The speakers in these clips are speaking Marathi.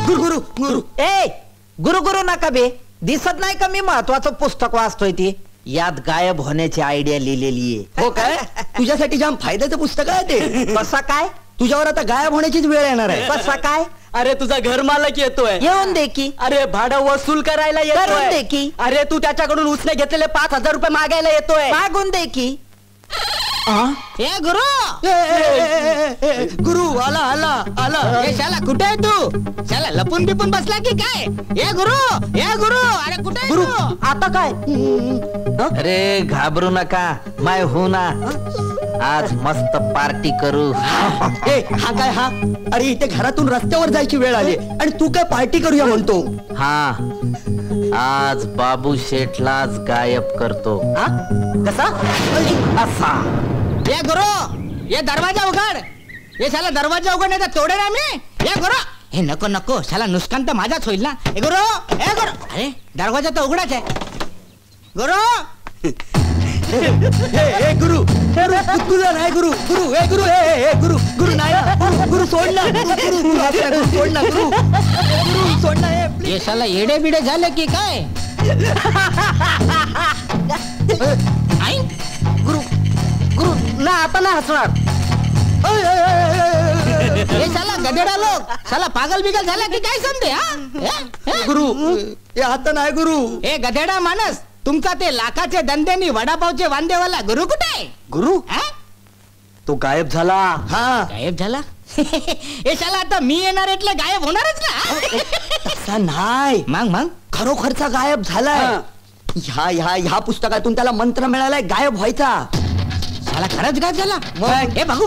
गुरु गुरु गुरु ए गुरु गुरु नका बे. दिसत नाही का मी महत्वाचं पुस्तक वाचतोय ती. यात गायब होण्याची आयडिया लिहिलेली आहे. हो काय? तुझ्यासाठी जाम फायद्याचं पुस्तक आहे ते. कसा काय? तुझ्यावर आता गायब होण्याचीच वेळ येणार आहे. कसा काय? अरे तुझा घर मालक येतोय. येऊन दे की. अरे भाडं वसूल करायला करून दे येतोय की. अरे तू त्याच्याकडून उसने घेतलेले 5,000 रुपये मागायला येतोय. मागून दे की. ए गुरु गुरु आला आला आला. ए शाला कुठे आहे तू? शाला लपून बिपून बसला की काय? ए गुरु अरे कुठे गुरु आता काय? अरे घाबरू नका. मैं हूं ना. आज मस्त पार्टी करू. ए हा काय हा? अरे इथे घरातून रस्त्यावर जायची वेळ आली आणि तू काय पार्टी करूया म्हणतो? हा आज बाबू शेठलाच गायब करतो. कसा? असा. ये गुरु ये दरवाजा उघड. ये शाला दरवाजा उघड नाही तर तोडे ना मी. ये गुरु हे नको नको शाला नुकसान तर माझाच होईल ना. ए गुरु अरे दरवाजा तर उघडाच आहे. गुरु ए गुरु तुझा नाही गुरु गुरु ए गुरु ए गुरु गुरु नाही ना. गुरु सोड ना. गुरु सोड ना. गुरु सोड ना. ये शाला येडे बिडे झाले की काय? गुरु गुरु ना आता ना हसणार. ये शाला गधेडा लोक शाला पागल बिगल झाला की काय समजे? हा गुरु हे आता नाही गुरु. ए गधेडा माणस तुमचा ते लाखाचे धंद्यानी वडापावचे वांदेवाला गुरु कुठे आहे? गुरु तो गायब झाला. हा गायब झाला. हे शाला आता मी येणार એટલે गायब होणारच ना. तसा नाही. मग खरोखरचा गायब झालाय. ह्या पुस्तकातून त्याला मंत्र मिळालाय गायब व्हायचा. शाला खरंच गायब झाला. हे बघू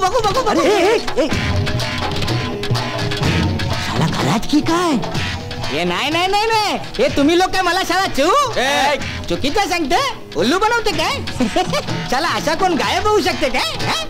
शाला खरंच की काय? हे नाही हे तुम्ही लोक काय मला शाला चुकीचं सांगते? उल्लू बनवते काय? शाला अशा कोण गायब होऊ शकते काय?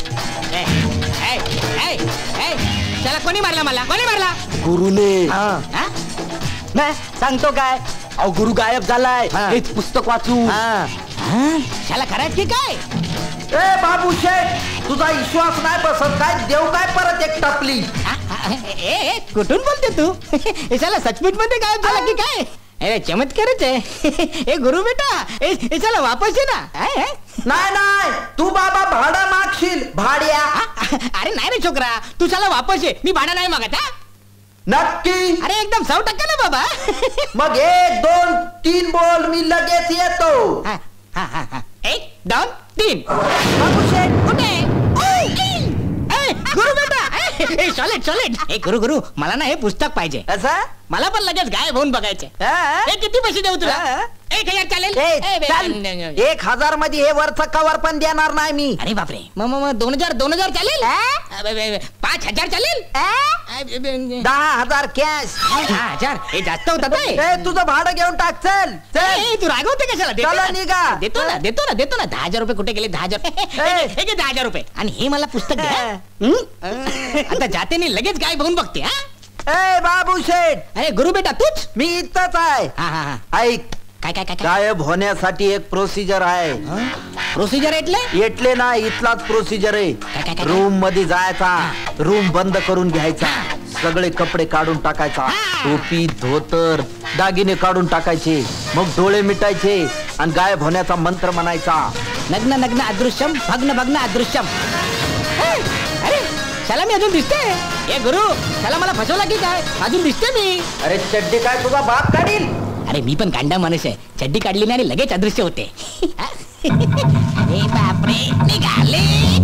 शाला कोणी मारला मला? कोणी मारला? गुरुने. नाही सांगतो काय. अहो गुरु गायब झालाय. हेच पुस्तक वाचू. शाला खरंच की काय? ए बाबू शेठ तुझा विश्वास नाही बसत काय? देव काय परत एक टपली. कुठून बोलते तू? हे शाला सचमुच मध्ये गायब झाला की काय? अरे चमत्कारच आहे. ए गुरु बेटा हे शाला वापस ये ना. नाही तू बाबा भाडं मागशील. भाड्या. अरे नाही रे छोकरा तू शाला वापस ये. मी भाडा नाही मागत. नक्की? अरे एकदम 100% ना बाबा. मग 1 2 3 बोल मी लगेच येतो. 1 2 3. बाबू शेठ कुठे? गुरु बेटा ए गुरु मला ना हे पुस्तक पाहिजे. असं मला पण लगेच गायब होऊन बघायचे. किती पैसे देऊ तुला? 1000 चालेल? 1000 मध्ये हे वरचं कवर पण देणार नाही मी. अरे बापरे. मग 2000 चालेल? 5000 चालेल? 10,000 कॅश. 10,000 हे जास्त होतात. तुझं भाडं घेऊन टाक. चल तू रागवते कशाला? निघा. देतो ना 10,000 रुपये. कुठे गेले 10,000? हे घे 10,000 रुपये आणि हे मला पुस्तक द्या. आता जाते नाही लगेच गायब होऊन बघते. ए बाबू शेठ. अरे गुरु बेटा तूच? मी इथंच आहे. ऐक काय गायब होण्यासाठी एक प्रोसिजर आहे. प्रोसिजर एटले ना इथलाच प्रोसिजर आहे. रूम मध्ये जायचा. रूम बंद करून घ्यायचा. सगळे कपडे काढून टाकायचा. टोपी धोतर दागिने काढून टाकायचे. मग डोळे मिटायचे आणि गायब होण्याचा मंत्र म्हणायचा. नग्न अदृश्यम भग्न अदृश्यम. अरे शाला मी अजून दिसते? ए गुरु शाला मला फसवला की काय? अजून दिसते मी. अरे चड्डी काय तुझा बाप काढील? अरे मी पण गांडा माणूस आहे. चड्डी काढली नाही आणि लगेच अदृश्य होते. बापरे निघाले.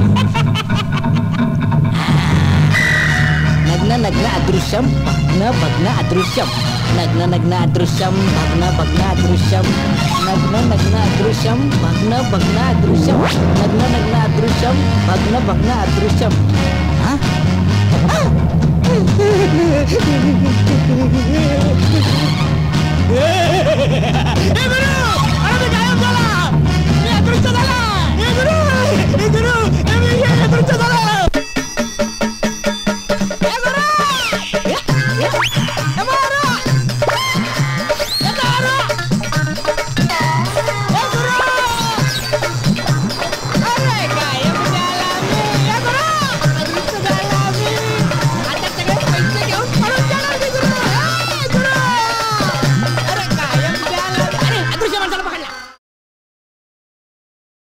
नग्न अदृश्यम भग्न अदृश्यम. नग्न अदृश्यम भग्न अदृश्यम. नग्न अदृश्यम भग्न अदृश्यम. नग्न अदृश्यम भग्न अदृश्यम. गायब झाला.